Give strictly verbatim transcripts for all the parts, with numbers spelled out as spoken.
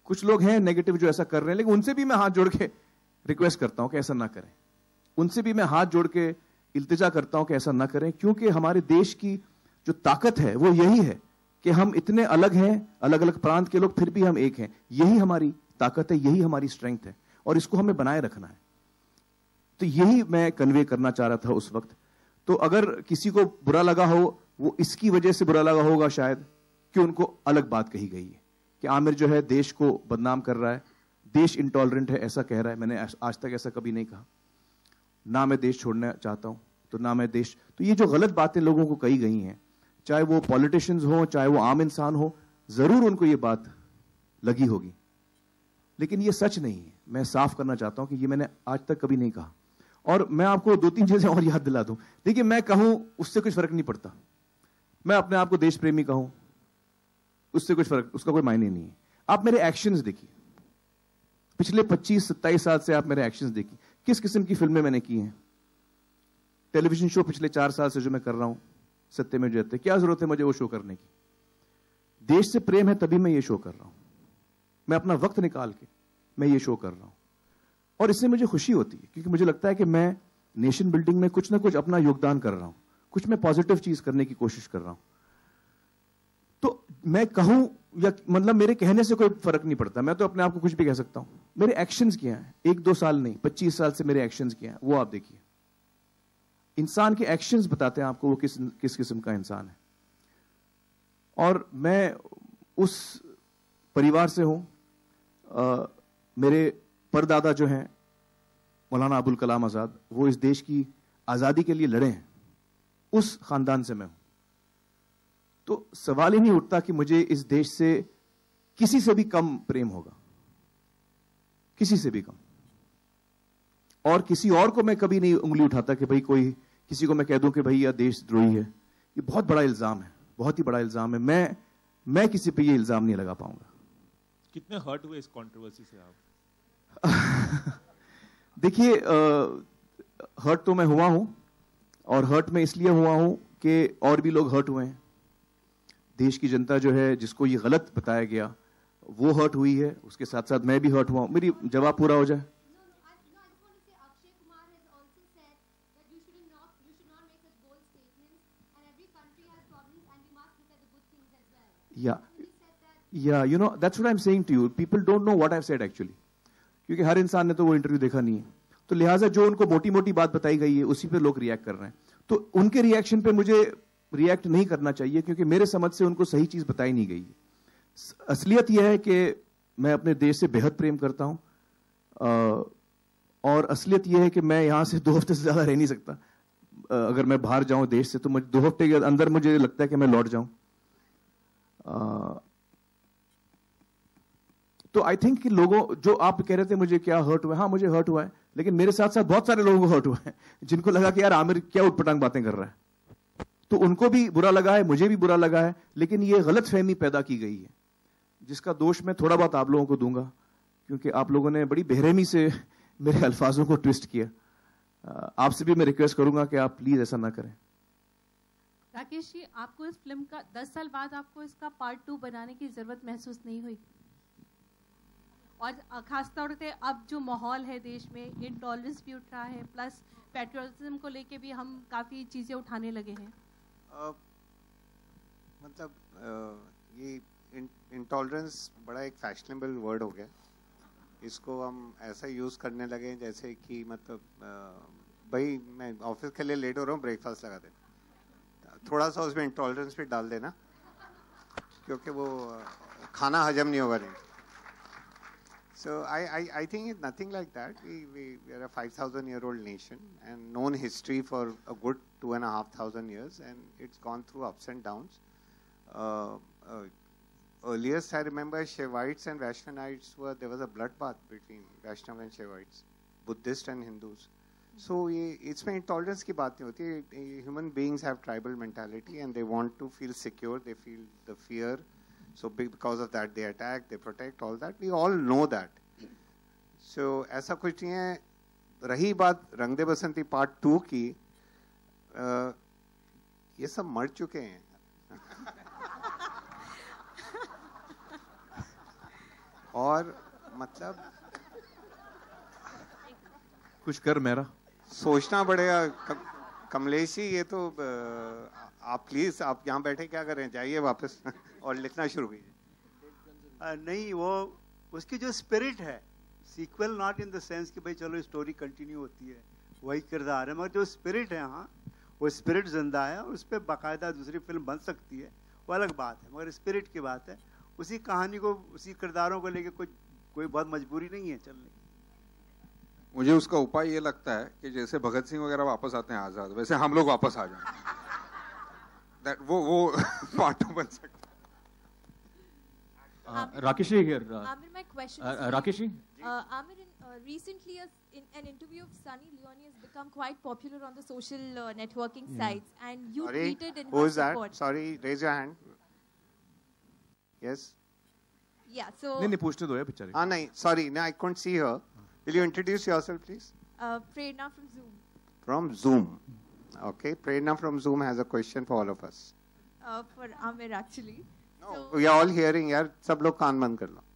कुछ लोग हैं नेगेटिव जो ऐसा कर रहे हैं, लेकिन उनसे भी मैं हाथ जोड़ के रिक्वेस्ट करता हूं कि ऐसा ना करें। उनसे भी मैं हाथ जोड़ के इल्तिजा करता हूं कि ऐसा ना करें, क्योंकि हमारे देश की जो ताकत है वो यही है कि हम इतने अलग हैं, अलग अलग प्रांत के लोग, फिर भी हम एक हैं। यही हमारी ताकत है, यही हमारी स्ट्रेंथ है, और इसको हमें बनाए रखना है। तो यही मैं कन्वे करना चाह रहा था उस वक्त। तो अगर किसी को बुरा लगा हो, वो इसकी वजह से बुरा लगा होगा शायद कि उनको अलग बात कही गई है कि आमिर जो है देश को बदनाम कर रहा है, देश इंटॉलरेंट है, ऐसा कह रहा है। मैंने आज तक ऐसा कभी नहीं कहा। ना मैं देश छोड़ना चाहता हूं, तो ना मैं देश। तो ये जो गलत बातें लोगों को कही गई हैं, चाहे वो पॉलिटिशियंस हो, चाहे वो आम इंसान हो, जरूर उनको ये बात लगी होगी, लेकिन ये सच नहीं है। मैं साफ करना चाहता हूं कि ये मैंने आज तक कभी नहीं कहा। और मैं आपको दो तीन चीजें और याद दिला दूं। देखिए, मैं कहूं उससे कुछ फर्क नहीं पड़ता। मैं अपने आप को देश प्रेमी कहूं, उससे कुछ फर्क, उसका कोई मायने नहीं है। आप मेरे एक्शंस देखिए, पिछले पच्चीस सत्ताईस साल से आप मेरे एक्शंस देखिए, किस किस्म की फिल्में मैंने की हैं। टेलीविजन शो पिछले चार साल से जो मैं कर रहा हूं, सत्य में जयते, क्या जरूरत है मुझे वो शो करने की? देश से प्रेम है तभी मैं ये शो कर रहा हूं। मैं अपना वक्त निकाल के मैं ये शो कर रहा हूं, और इससे मुझे खुशी होती है, क्योंकि मुझे लगता है कि मैं नेशन बिल्डिंग में कुछ ना कुछ अपना योगदान कर रहा हूं, कुछ मैं पॉजिटिव चीज करने की कोशिश कर रहा हूं। तो मैं कहूं या मतलब मेरे कहने से कोई फर्क नहीं पड़ता। मैं तो अपने आप को कुछ भी कह सकता हूं। मेरे एक्शंस क्या हैं, एक दो साल नहीं, पच्चीस साल से मेरे एक्शंस क्या हैं, वो आप देखिए। इंसान के एक्शंस बताते हैं आपको वो किस किस किस्म का इंसान है। और मैं उस परिवार से हूं। आ, मेरे परदादा जो हैं मौलाना अबुल कलाम आजाद, वो इस देश की आजादी के लिए लड़े हैं। उस खानदान से मैं हूं। तो सवाल ही नहीं उठता कि मुझे इस देश से किसी से भी कम प्रेम होगा, किसी से भी कम। और किसी और को मैं कभी नहीं उंगली उठाता कि भाई कोई किसी को मैं कह दूं कि भाई यह देशद्रोही है। ये बहुत बड़ा इल्जाम है, बहुत ही बड़ा इल्जाम है। मैं मैं किसी पे ये इल्जाम नहीं लगा पाऊंगा। कितने हर्ट हुए इस कंट्रोवर्सी से आप? देखिए, हर्ट तो मैं हुआ हूं, और हर्ट में इसलिए हुआ हूं कि और भी लोग हर्ट हुए हैं। देश की जनता जो है, जिसको ये गलत बताया गया, वो हर्ट हुई है। उसके साथ साथ मैं भी हर्ट हुआ हूं। मेरी जवाब पूरा हो जाए। या या you know that's what I am saying to you, people don't know what I have said actually, क्योंकि हर इंसान ने तो वो इंटरव्यू देखा नहीं है। तो लिहाजा जो उनको मोटी मोटी बात बताई गई है उसी पे लोग रिएक्ट कर रहे हैं। तो उनके रिएक्शन पे मुझे रिएक्ट नहीं करना चाहिए, क्योंकि मेरे समझ से उनको सही चीज बताई नहीं गई है। असलियत यह है कि मैं अपने देश से बेहद प्रेम करता हूं, और असलियत यह है कि मैं यहां से दो हफ्ते से ज्यादा रह नहीं सकता। अगर मैं बाहर जाऊं देश से, तो मुझे दो हफ्ते के अंदर मुझे लगता है कि मैं लौट जाऊं। तो आई थिंक कि लोगों, जो आप कह रहे थे मुझे क्या हर्ट हुआ है, हाँ मुझे हर्ट हुआ है, लेकिन मेरे साथ साथ बहुत सारे लोगों को हर्ट हुआ है, जिनको लगा कि यार आमिर क्या उटपटांग बातें कर रहा है। तो उनको भी बुरा लगा है, मुझे भी बुरा लगा है, लेकिन ये गलत फहमी पैदा की गई है, जिसका दोष मैं थोड़ा बहुत आप लोगों को दूंगा, क्योंकि आप लोगों ने बड़ी बेरहमी से मेरे अल्फाजों को ट्विस्ट किया। आपसे भी मैं रिक्वेस्ट करूंगा कि आप प्लीज ऐसा ना करें। राकेश जी, आपको इस फिल्म का दस साल बाद आपको इसका पार्ट टू बनाने की जरूरत महसूस नहीं हुई? और खासतौर पे अब जो माहौल है देश में, इंटॉलरेंस भी उठ रहा है, प्लस पेट्रियटिज्म को लेके भी हम काफ़ी चीज़ें उठाने लगे हैं। uh, मतलब uh, ये इंटॉलरेंस बड़ा एक फैशनेबल वर्ड हो गया। इसको हम ऐसा यूज़ करने लगे जैसे कि मतलब uh, भाई मैं ऑफिस के लिए लेट हो रहा हूँ, ब्रेकफास्ट लगा दे, थोड़ा सा उसमें इंटॉलरेंस भी डाल देना, क्योंकि वो खाना हजम नहीं होगा नहीं। So I, I, I think it's nothing like that. We, we, we are a five thousand year old nation and known history for a good two and a half thousand years, and it's gone through ups and downs. Uh, uh, earliest I remember Shaivites and Vaishnavite were, there was a bloodbath between Vaishnav and Shaivites, Buddhists and Hindus. So it's my intolerance की बात नहीं होती। Human beings have tribal mentality and they want to feel secure, they feel the fear. So because of that they attack, they protect, all that. We all know that. So ऐसा कुछ नहीं है। रही बात रंग दे बसंती पार्ट टू की, आ, ये सब मर चुके हैं। और मतलब कुछ कर मेरा सोचना पड़ेगा। कम, कमलेश जी, ये तो आ, आप प्लीज आप यहाँ बैठे क्या कर रहे हैं, जाइए वापस और लिखना शुरू कीजिए। नहीं, वो उसकी जो स्पिरिट है, sequel not in the sense कि भाई चलो स्टोरी कंटिन्यू होती है, वही किरदार है, मगर जो स्पिरिट है हाँ वो स्पिरिट जिंदा है और उस पर बाकायदा दूसरी फिल्म बन सकती है, वो अलग बात है, मगर स्पिरिट की बात है। उसी कहानी को, उसी किरदारों को लेके कोई कोई बहुत मजबूरी नहीं है चलने की। मुझे उसका उपाय ये लगता है कि जैसे भगत सिंह वगैरह वापस आते हैं आजाद, वैसे हम लोग वापस आ जाएं। That, वो वो पार्ट बन सकता है। Uh, Rakesh here. Uh, Amir, my question uh, is... uh, Rakesh? Uh, Amir, in, uh, recently a, in an interview of Sunny Leone has become quite popular on the social uh, networking yeah. sites, and you Sorry, tweeted in who her is that? support. Sorry, raise your hand. Yes? Yeah, so... नहीं नहीं पूछने दो यार बेचारी। हाँ नहीं, sorry, no, I couldn't see her. Will you introduce yourself, please? Uh, Prerna from Zoom. From Zoom. Okay, Prerna from Zoom has a question for all of us. Uh, for Amir, actually. No, so, we are all hearing, यार सब लोग कान बंद कर लो।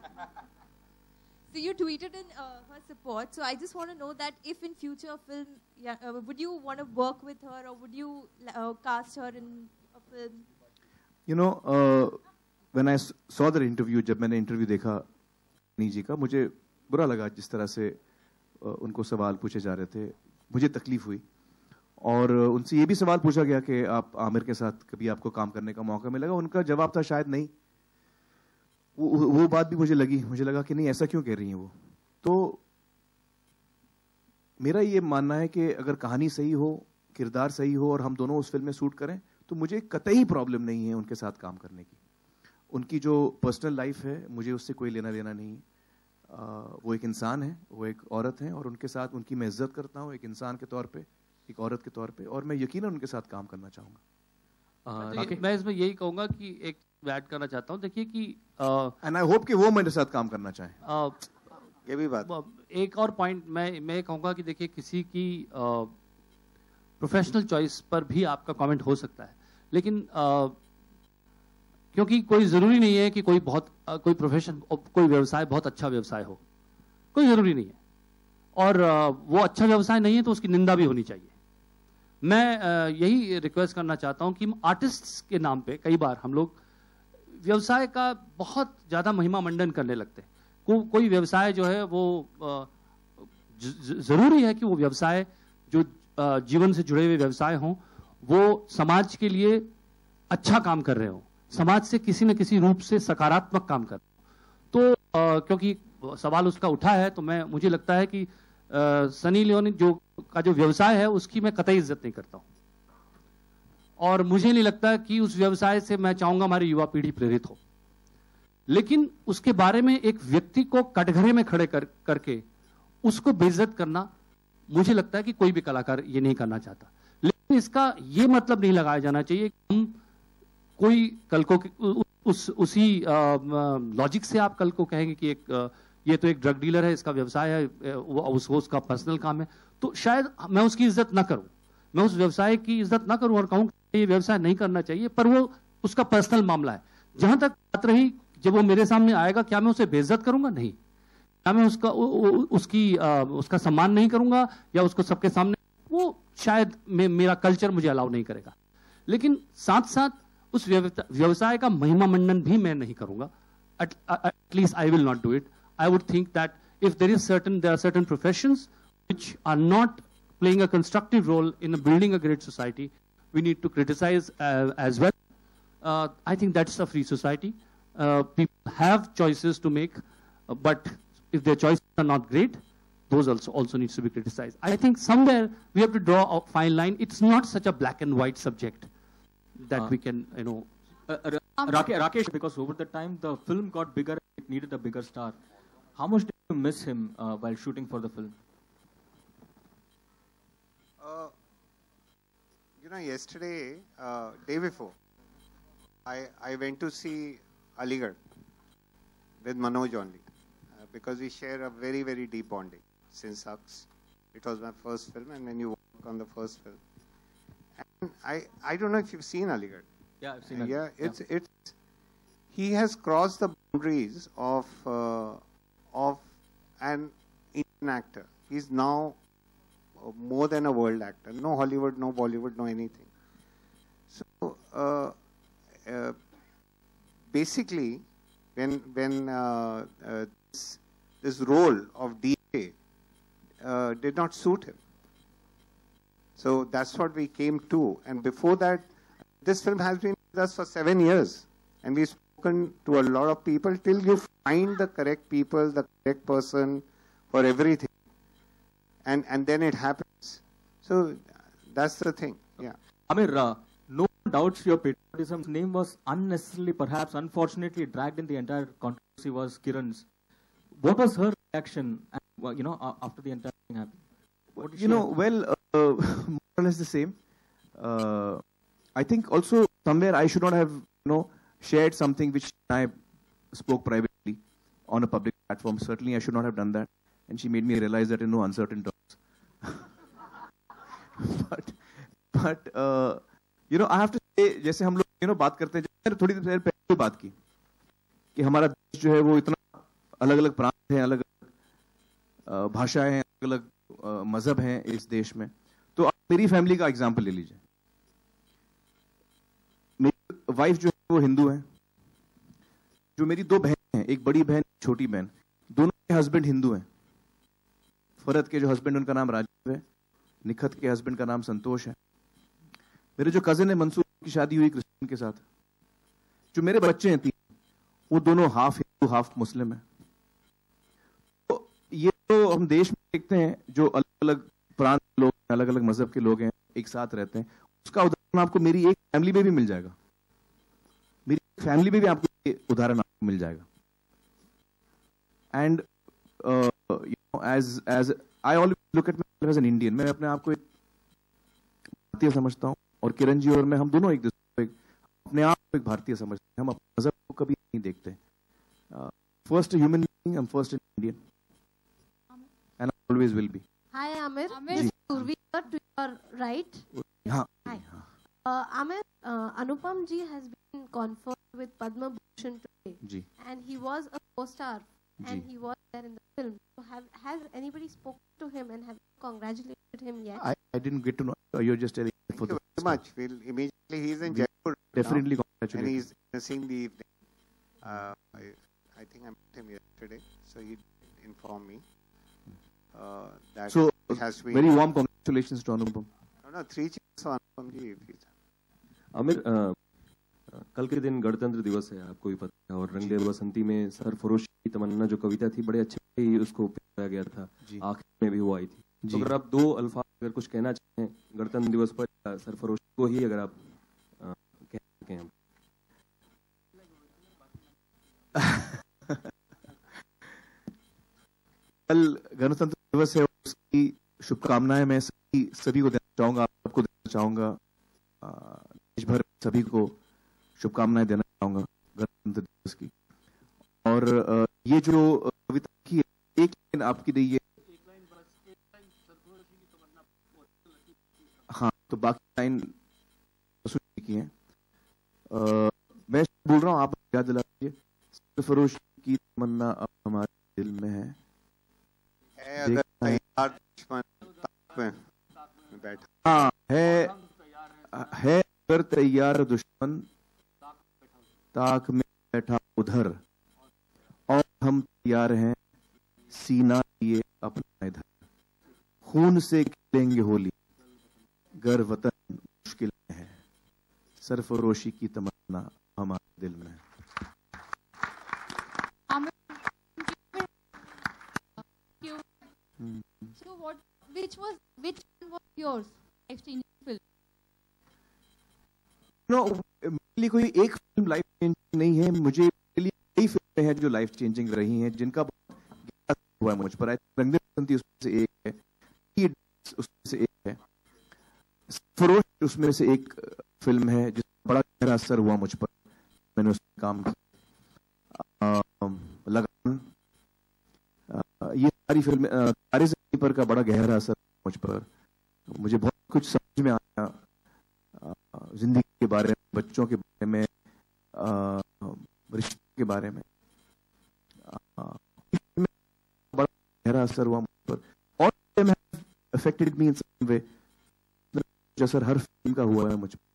So you tweeted in uh, her support. So I just want to know that if in future film, yeah, uh, would you want to work with her or would you uh, cast her in a film? You know, uh, when I saw the interview, जब मैंने interview देखा नी जी का, मुझे बुरा लगा जिस तरह से uh, उनको सवाल पूछे जा रहे थे, मुझे तकलीफ हुई। और उनसे ये भी सवाल पूछा गया कि आप आमिर के साथ कभी आपको काम करने का मौका मिलेगा, उनका जवाब था शायद नहीं। वो, वो बात भी मुझे लगी, मुझे लगा कि नहीं ऐसा क्यों कह रही हैं वो। तो मेरा ये मानना है कि अगर कहानी सही हो, किरदार सही हो और हम दोनों उस फिल्म में शूट करें तो मुझे कतई प्रॉब्लम नहीं है उनके साथ काम करने की। उनकी जो पर्सनल लाइफ है मुझे उससे कोई लेना देना नहीं। आ, वो एक इंसान है, वो एक औरत है और उनके साथ उनकी मैं इज्जत करता हूँ एक इंसान के तौर पे, एक औरत के तौर पे, और मैं यकीनन उनके साथ काम करना चाहूंगा। Uh, तो मैं इसमें यही कहूंगा कि एक ऐड करना चाहता हूं, देखिए कि एंड आई होप कि वो मेरे साथ काम करना चाहे। uh, ये भी बात एक और पॉइंट मैं मैं कहूंगा कि देखिए किसी की प्रोफेशनल uh, चॉइस पर भी आपका कमेंट हो सकता है, लेकिन uh, क्योंकि कोई जरूरी नहीं है कि कोई बहुत uh, कोई प्रोफेशन कोई व्यवसाय बहुत अच्छा व्यवसाय हो, कोई जरूरी नहीं है, और uh, वो अच्छा व्यवसाय नहीं है तो उसकी निंदा भी होनी चाहिए। मैं uh, यही रिक्वेस्ट करना चाहता हूं कि आर्टिस्ट्स के नाम पे कई बार हम लोग व्यवसाय का बहुत ज्यादा महिमा मंडन करने लगते हैं। को, कोई व्यवसाय जो है वो uh, ज, ज, जरूरी है कि वो व्यवसाय जो uh, जीवन से जुड़े हुए व्यवसाय हों वो समाज के लिए अच्छा काम कर रहे हों, समाज से किसी न किसी रूप से सकारात्मक काम कर रहे हों। तो uh, क्योंकि सवाल उसका उठा है तो मैं मुझे लगता है कि Uh, सनी लियोनी जो का जो व्यवसाय है उसकी मैं कतई इज्जत नहीं करता हूं, और मुझे नहीं लगता कि उस व्यवसाय से मैं चाहूंगा हमारी युवा पीढ़ी प्रेरित हो। लेकिन उसके बारे में एक व्यक्ति को कटघरे में खड़े कर करके उसको बेइज्जत करना, मुझे लगता है कि कोई भी कलाकार ये नहीं करना चाहता। लेकिन इसका ये मतलब नहीं लगाया जाना चाहिए कि हम कोई कल को उस उसी लॉजिक से आप कल को कहेंगे कि एक आ, ये तो एक ड्रग डीलर है, इसका व्यवसाय है, वो उसको उसका पर्सनल काम है, तो शायद मैं उसकी इज्जत ना करूं, मैं उस व्यवसाय की इज्जत ना करूं और कहूं कि ये व्यवसाय नहीं करना चाहिए, पर वो उसका पर्सनल मामला है। जहां तक बात रही जब वो मेरे सामने आएगा, क्या मैं उसे बेइज्जत करूंगा? नहीं। क्या मैं उसका उ, उ, उसकी आ, उसका सम्मान नहीं करूंगा या उसको सबके सामने, वो शायद मे, मेरा कल्चर मुझे अलाउ नहीं करेगा। लेकिन साथ साथ उस व्यवसाय का महिमा मंडन भी मैं नहीं करूंगा। At least I will not do it. I would think that if there is certain, there are certain professions which are not playing a constructive role in building a great society, we need to criticize uh, as well. Uh, I think that's a free society. Uh, people have choices to make, uh, but if their choices are not great, those also also needs to be criticized. I think somewhere we have to draw a fine line. It's not such a black and white subject that uh, we can, you know. Uh, uh, Rakesh, Rakesh, because over the time the film got bigger, it needed a bigger star. How much did you miss him uh, while shooting for the film? Uh, you know, yesterday, uh, day before, I, I went to see Aligarh with Manoj only uh, because we share a very, very deep bonding since Hux. It was my first film, and when you work on the first film. And I, I don't know if you've seen Aligarh. Yeah, I've seen uh, it. Yeah, it's, yeah. it's, he has crossed the boundaries of uh, of an Indian actor. He's now uh, more than a world actor. No Hollywood, no Bollywood, no anything. So uh, uh, basically, when when uh, uh, this, this role of D J uh, did not suit him. So that's what we came to. And before that, this film has been with us for seven years. And we've spoken to a lot of people till you find the correct people, the correct person for everything. And, and then it happens. So that's the thing. Yeah. Amir, uh, no one doubts your patriotism. His name was unnecessarily, perhaps unfortunately, dragged in the entire controversy was Kiran's. What was her reaction, uh, you know, uh, after the entire thing happened? What did You she know, have? well, uh, more or less the same. Uh, I think also somewhere I should not have, you know, shared something which I spoke privately on a public platform. Certainly I should not have done that. And she made me realize that in no uncertain terms. but, but uh, you know, I have to say, जैसे हम लोग, you know, बात करते हैं, जैसे थोड़ी देर पहले बात की, कि हमारा देश जो है वो इतना अलग-अलग प्रांत हैं, अलग-अलग भाषाएं हैं, अलग-अलग मजहब हैं इस देश में. तो आप मेरी फैमिली का एग्जांपल ले लीजिए. मेरी वाइफ जो है वो हिंदू है. जो मेरी दो बहन हैं, एक बड़ी बहन, एक छोटी बहन, दोनों के हस्बैंड हिंदू हैं. फरहत के जो हस्बैंड उनका नाम राजीव है, निखत के हस्बैंड का नाम संतोष है. मेरे जो कजिन है मंसूर की शादी हुई क्रिश्चियन के साथ. जो मेरे बच्चे हैं तीन, वो दोनों हाफ हिंदू हाफ मुस्लिम है. तो ये तो हम देश में देखते हैं जो अलग अलग प्रांत के लोग, अलग अलग मजहब के लोग हैं, एक साथ रहते हैं. उसका उदाहरण आपको मेरी एक फैमिली में भी मिल जाएगा. मेरी फैमिली में भी आपको ये उदाहरण आपको मिल जाएगा. And you know, as as I always look at myself as an Indian. मैं अपने आप को एक भारतीय समझता हूँ, और किरण जी और मैं, हम दोनों एक दूसरे को अपने आप को एक भारतीय समझते हैं. हम अपने मजहब को कभी नहीं देखते. First human being, I am first in Indian, and I always will be. Hi Amir, Amir, this is Purvi sir to your right. हाँ. Hi. Uh, Amir, uh, Anupam ji has been conferred with Padma Bhushan today, ji. and he was a co-star, and ji. he was there in the film. So have has anybody spoken to him and have you congratulated him yet? I, I didn't get to know. You're just telling me for Thank you the very much. We'll immediately, he's in We Jaipur definitely now, and congratulate. he's missing the evening. Uh, I, I think I met him yesterday, so he informed me uh, that So it has to be. very warm congratulations to Anupam. No, no, three cheers for Anupam ji. If he's, Aamir, uh, कल के दिन गणतंत्र दिवस है, आपको भी पता है, और रंग दे बसंती में सरफरोश की तमन्ना जो कविता थी, बड़े अच्छे ही उसको पेश किया गया था. आखिर में भी वो आई थी. तो अगर आप दो अल्फाज अगर कुछ कहना चाहें गणतंत्र दिवस पर सरफरोश को ही, अगर आप आ, कह सकें हम. कल गणतंत्र दिवस है, उसकी शुभकामनाएं मैं सभी सभी को देना चाहूंगा, आपको देना चाहूंगा, देश भर सभी को शुभकामनाएं देना चाहूंगा गणतंत्र दिवस की. और आ, ये जो कविता की एक लाइन आपकी दी है, हाँ, तो बाकी लाइन की है. आ, मैं बोल रहा हूँ, आप याद दिला दीजिए. सरफरोश की तमन्ना अब हमारे दिल में है. है अगर तैयार दुश्मन ताक में बैठा. हाँ, है है अगर तैयार दुश्मन ताक में बैठा उधर, और हम तैयार हैं सीना लिए अपना इधर. खून से खेलेंगे होली, गर वतन मुश्किल में है. सरफरोशी की तमन्ना हमारे दिल में है. So what? Which was which one was yours? Life-changing film. No, मेरे लिए कोई एक फिल्म लाइफ चेंजिंग नहीं है. मुझे मेरे लिए कई फिल्में हैं जो लाइफ चेंजिंग रही हैं, जिनका बहुत गहरा असर हुआ है मुझ पर. रंग दे बसंती उसमें से एक है, उसमें से एक है, फरोश उसमें से एक फिल्म है जिसका बड़ा गहरा असर हुआ मुझ पर. मैंने उसमें काम किया. लगान, ये सारी फिल्में, तारे ज़मीन पर का बड़ा गहरा असर मुझ पर. मुझे बहुत कुछ समझ में आया जिंदगी के बारे में, बच्चों के बारे में, रिश्तों के बारे में. गहरा असर हुआ मुझ पर, और अफेक्टेड मी इन सम वे, असर हर फिल्म का हुआ है मुझ पर।